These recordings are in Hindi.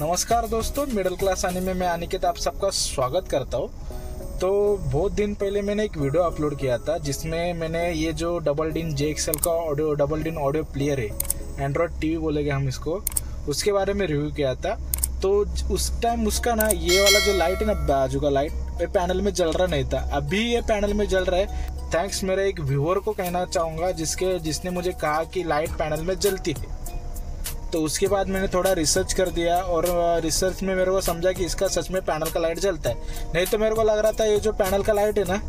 नमस्कार दोस्तों, मिडिल क्लास एनिमे में अनिकेत आप सबका स्वागत करता हूँ। तो बहुत दिन पहले मैंने एक वीडियो अपलोड किया था जिसमें मैंने ये जो डबल डिन JXL का डबल डिन ऑडियो प्लेयर है, एंड्रॉयड टीवी बोलेंगे हम इसको, उसके बारे में रिव्यू किया था। तो उस टाइम उसका ना ये वाला जो लाइट है ना, बाजू का लाइट, ये पैनल में जल रहा नहीं था। अभी ये पैनल में जल रहा है। थैंक्स मेरे एक व्यूअर को कहना चाहूँगा जिसने मुझे कहा कि लाइट पैनल में जलती है। तो उसके बाद मैंने थोड़ा रिसर्च कर दिया और रिसर्च में मेरे को समझा कि इसका सच में पैनल का लाइट जलता है। नहीं तो मेरे को लग रहा था ये जो पैनल का लाइट है ना,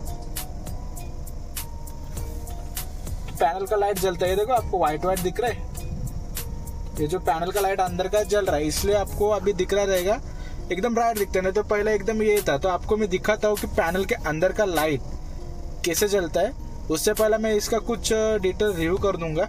पैनल का लाइट जलता है। ये देखो आपको व्हाइट दिख रहा है, ये जो पैनल का लाइट अंदर का जल रहा है, इसलिए आपको अभी दिख रहा रहेगा, एकदम ब्राइट दिखता है। नहीं तो पहले एकदम ये था। तो आपको मैं दिखाता हूँ कि पैनल के अंदर का लाइट कैसे जलता है। उससे पहले मैं इसका कुछ डिटेल रिव्यू कर दूंगा।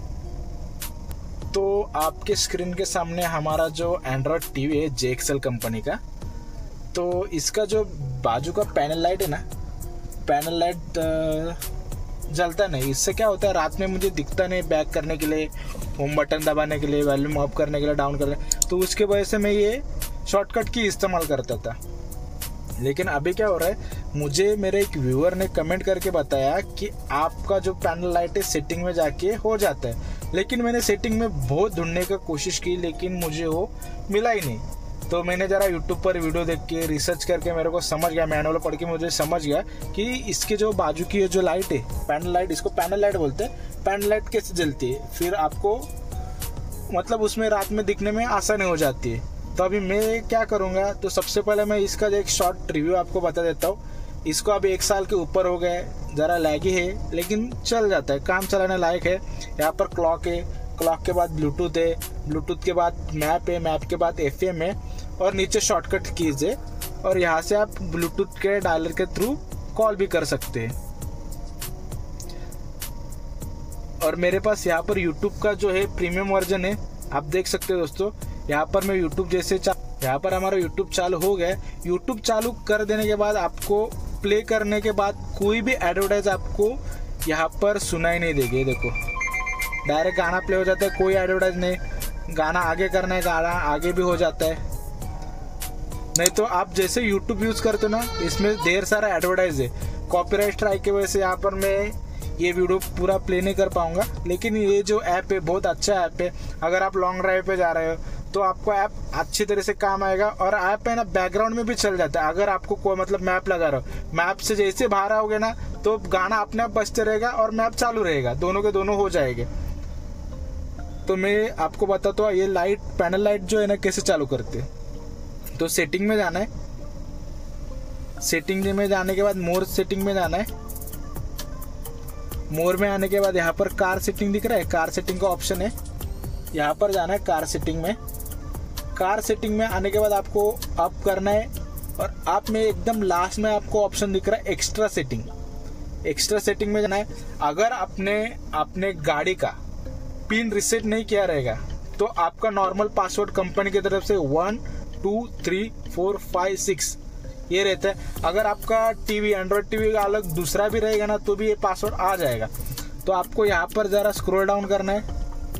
तो आपके स्क्रीन के सामने हमारा जो एंड्रॉयड टीवी है JXL कंपनी का, तो इसका जो बाजू का पैनल लाइट है ना, पैनल लाइट जलता नहीं। इससे क्या होता है, रात में मुझे दिखता नहीं बैक करने के लिए, होम बटन दबाने के लिए, वॉल्यूम अप करने के लिए, डाउन करने, तो उसके वजह से मैं ये शॉर्टकट की इस्तेमाल करता था। लेकिन अभी क्या हो रहा है, मुझे मेरे एक व्यूअर ने कमेंट करके बताया कि आपका जो पैनल लाइट है सेटिंग में जाके हो जाता है। लेकिन मैंने सेटिंग में बहुत ढूंढने की कोशिश की, लेकिन मुझे वो मिला ही नहीं। तो मैंने ज़रा यूट्यूब पर वीडियो देख के रिसर्च करके मेरे को समझ गया, मैनुअल पढ़ के मुझे समझ गया कि इसके जो बाजू की जो लाइट है, पैनल लाइट, इसको पैनल लाइट बोलते हैं, पैनल लाइट कैसे जलती है, फिर आपको मतलब उसमें रात में दिखने में आसानी हो जाती है। तो अभी मैं क्या करूँगा, तो सबसे पहले मैं इसका एक शॉर्ट रिव्यू आपको बता देता हूँ। इसको अभी 1 साल के ऊपर हो गए, ज़रा लैगी है लेकिन चल जाता है, काम चलाने लायक है। यहाँ पर क्लॉक है, क्लॉक के बाद ब्लूटूथ है, ब्लूटूथ के बाद मैप है, मैप के बाद FM है, और नीचे शॉर्टकट कीज है। और यहाँ से आप ब्लूटूथ के डायलर के थ्रू कॉल भी कर सकते हैं। और मेरे पास यहाँ पर यूट्यूब का जो है प्रीमियम वर्जन है, आप देख सकते हो दोस्तों। यहाँ पर मैं यूट्यूब जैसे यहाँ पर हमारा यूट्यूब चालू हो गया। यूट्यूब चालू कर देने के बाद आपको प्ले करने के बाद कोई भी एडवर्टाइज आपको यहाँ पर सुनाई नहीं देगी। देखो डायरेक्ट गाना प्ले हो जाता है, कोई एडवर्टाइज नहीं। गाना आगे करना है, गाना आगे भी हो जाता है। नहीं तो आप जैसे यूट्यूब यूज़ करते हो ना, इसमें ढेर सारा एडवर्टाइज है। कॉपीराइट स्ट्राइक की वजह से यहाँ पर मैं ये वीडियो पूरा प्ले नहीं कर पाऊंगा। लेकिन ये जो ऐप है बहुत अच्छा ऐप है। अगर आप लॉन्ग ड्राइव पे जा रहे हो तो आपको ऐप अच्छी तरह से काम आएगा। और ऐप है ना बैकग्राउंड में भी चल जाता है। अगर आपको कोई मतलब मैप लगा रहे हो, मैप से जैसे बाहर आओगे ना तो गाना अपने आप बजते रहेगा और मैप चालू रहेगा, दोनों के दोनों हो जाएंगे। तो मैं आपको बताता हूँ ये लाइट, पैनल लाइट जो है ना कैसे चालू करते हैं। तो सेटिंग में जाना है, सेटिंग में जाने के बाद मोर सेटिंग में जाना है। मोर में आने के बाद यहाँ पर कार सेटिंग दिख रहा है, कार सेटिंग का ऑप्शन है, यहाँ पर जाना है कार सेटिंग में। कार सेटिंग में आने के बाद आपको अप करना है, और आप में एकदम लास्ट में आपको ऑप्शन दिख रहा है एक्स्ट्रा सेटिंग। एक्स्ट्रा सेटिंग में जाना है। अगर आपने गाड़ी का पिन रिसेट नहीं किया रहेगा तो आपका नॉर्मल पासवर्ड कंपनी की तरफ से 1 2 3 4 5 6 ये रहता है। अगर आपका टीवी एंड्रॉयड टीवी का अलग दूसरा भी रहेगा ना तो भी ये पासवर्ड आ जाएगा। तो आपको यहाँ पर ज़रा स्क्रॉल डाउन करना है।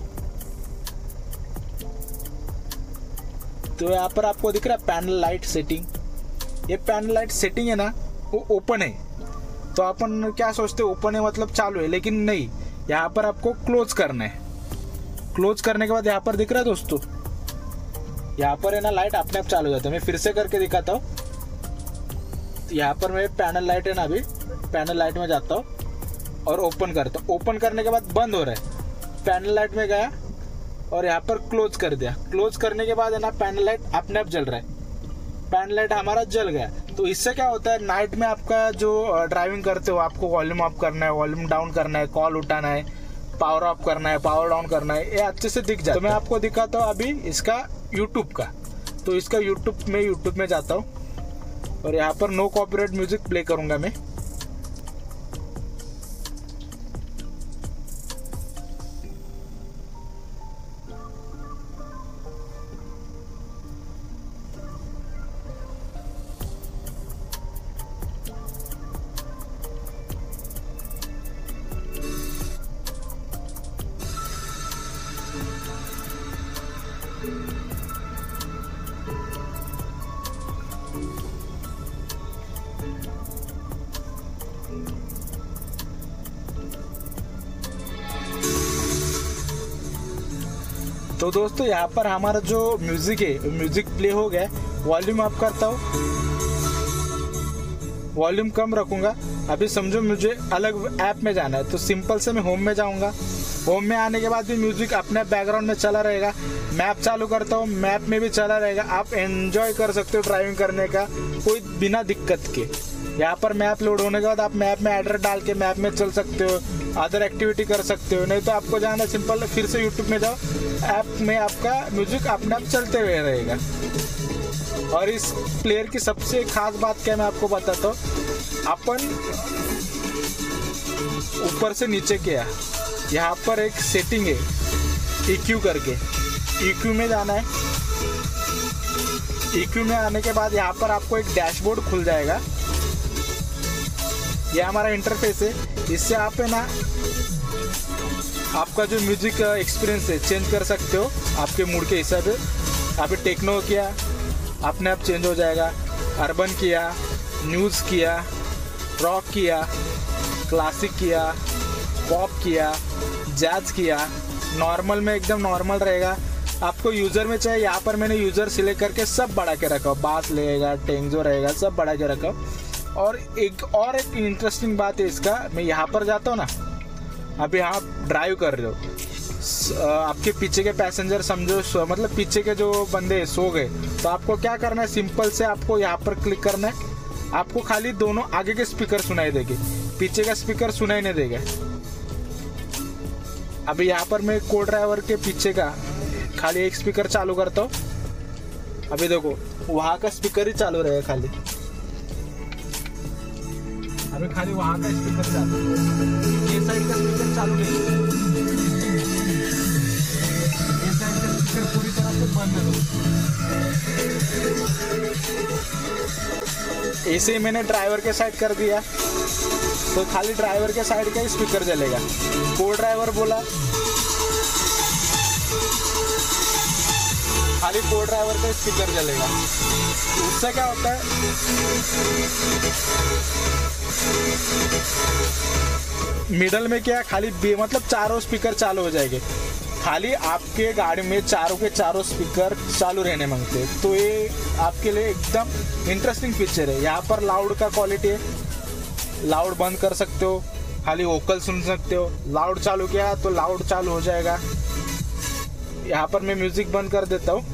तो यहाँ पर आपको दिख रहा है पैनल लाइट सेटिंग। ये पैनल लाइट सेटिंग है ना, वो ओपन है। तो अपन क्या सोचते हैं ओपन है मतलब चालू है, लेकिन नहीं, यहाँ पर आपको क्लोज करना है। क्लोज करने के बाद यहाँ पर दिख रहा है दोस्तों, यहाँ पर है ना लाइट अपने आप चालू हो जाता है। मैं फिर से करके दिखाता हूँ। यहाँ पर मैं पैनल लाइट है ना, अभी पैनल लाइट में जाता हूँ और ओपन करता हूँ। ओपन करने के बाद बंद हो रहा है। पैनल लाइट में गया और यहाँ पर क्लोज कर दिया। क्लोज करने के बाद है ना पैनल लाइट अपने आप जल रहा है। पैनल लाइट हमारा जल गया। तो इससे क्या होता है, नाइट में आपका जो ड्राइविंग करते हो, आपको वॉल्यूम अप करना है, वॉल्यूम डाउन करना है, कॉल उठाना है, पावर अप करना है, पावर डाउन करना है, ये अच्छे से दिख जाता है। तो मैं आपको दिखाता हूँ अभी इसका यूट्यूब का। तो इसका यूट्यूब में जाता हूँ और यहाँ पर नो कॉपीराइट म्यूजिक प्ले करूँगा मैं। तो दोस्तों यहाँ पर हमारा जो म्यूजिक है, म्यूजिक प्ले हो गया। वॉल्यूम अप करता हूँ, वॉल्यूम कम रखूंगा। अभी समझो मुझे अलग ऐप में जाना है, तो सिंपल से मैं होम में जाऊंगा। होम में आने के बाद भी म्यूजिक अपने बैकग्राउंड में चला रहेगा। मैप चालू करता हूँ, मैप में भी चला रहेगा। आप एंजॉय कर सकते हो ड्राइविंग करने का कोई बिना दिक्कत के। यहाँ पर मैप लोड होने के बाद आप मैप में एड्रेस डाल के मैप में चल सकते हो, अदर एक्टिविटी कर सकते हो। नहीं तो आपको जाना सिंपल फिर से यूट्यूब में जाओ, ऐप में आपका म्यूजिक अपने आप चलते हुए रहेगा। और इस प्लेयर की सबसे खास बात क्या मैं आपको बताता हूँ, अपन ऊपर से नीचे किया, यहाँ पर एक सेटिंग है EQ करके, EQ में जाना है। EQ में आने के बाद यहाँ पर आपको एक डैशबोर्ड खुल जाएगा। ये हमारा इंटरफेस है, इससे आप है ना आपका जो म्यूजिक एक्सपीरियंस है चेंज कर सकते हो आपके मूड के हिसाब से। अभी टेक्नो किया, अपने आप चेंज हो जाएगा। अर्बन किया, न्यूज़ किया, रॉक किया, क्लासिक किया, पॉप किया, जैज किया। नॉर्मल में एकदम नॉर्मल रहेगा। आपको यूज़र में चाहिए, यहाँ पर मैंने यूज़र सिलेक्ट करके सब बढ़ा के रखा, बास रहेगा, टेंजो रहेगा, सब बढ़ा के रखा। और एक इंटरेस्टिंग बात है इसका, मैं यहाँ पर जाता हूँ ना, अभी आप ड्राइव कर रहे हो, आपके पीछे के पैसेंजर समझो मतलब पीछे के जो बंदे सो गए, तो आपको क्या करना है, सिंपल से आपको यहाँ पर क्लिक करना है। आपको खाली दोनों आगे के स्पीकर सुनाई देंगे, पीछे का स्पीकर सुनाई नहीं देगा। अभी यहाँ पर मैं को ड्राइवर के पीछे का खाली एक स्पीकर चालू करता हूँ। अभी देखो वहाँ का स्पीकर ही चालू रहेगा खाली, अभी खाली वहाँ का स्पीकर चालू, ये साइड का स्पीकर चालू नहीं, ये साइड का स्पीकर पूरी तरह से बंद है। ऐसे ही मैंने ड्राइवर के साइड कर दिया, तो खाली ड्राइवर के साइड का ही स्पीकर चलेगा। को ड्राइवर बोला, खाली को ड्राइवर का स्पीकर चलेगा। उससे क्या होता है, मिडल में क्या खाली मतलब चारों स्पीकर चालू हो जाएंगे। खाली आपके गाड़ी में चारों के चारों स्पीकर चालू रहने मांगते हैं, तो ये आपके लिए एकदम इंटरेस्टिंग फीचर है। यहाँ पर लाउड का क्वालिटी है, लाउड बंद कर सकते हो, खाली वोकल सुन सकते हो। लाउड चालू किया तो लाउड चालू हो जाएगा। यहाँ पर मैं म्यूजिक बंद कर देता हूँ।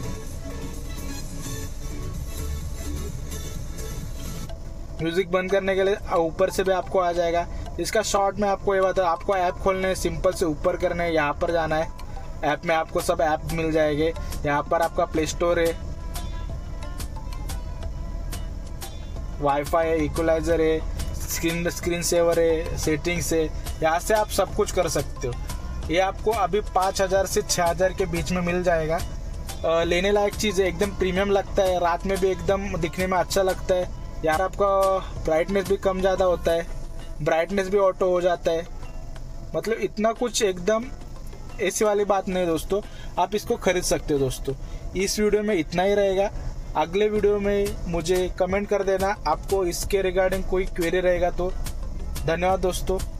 म्यूजिक बंद करने के लिए ऊपर से भी आपको आ जाएगा। इसका शॉर्ट में आपको ये बता, आपको ऐप खोलने है, सिंपल से ऊपर करना है, यहाँ पर जाना है। ऐप में आपको सब ऐप मिल जाएंगे। यहाँ पर आपका प्ले स्टोर है, वाईफाई है, इक्वलाइजर है, स्क्रीन सेवर है, सेटिंग्स है। यहाँ से आप सब कुछ कर सकते हो। ये आपको अभी 5000 से 6000 के बीच में मिल जाएगा। लेने लायक चीज़ है, एकदम प्रीमियम लगता है, रात में भी एकदम दिखने में अच्छा लगता है। यार आपका ब्राइटनेस भी कम ज़्यादा होता है, ब्राइटनेस भी ऑटो हो जाता है, मतलब इतना कुछ एकदम ऐसी वाली बात नहीं दोस्तों। आप इसको खरीद सकते हो दोस्तों। इस वीडियो में इतना ही रहेगा। अगले वीडियो में मुझे कमेंट कर देना आपको इसके रिगार्डिंग कोई क्वेरी रहेगा तो। धन्यवाद दोस्तों।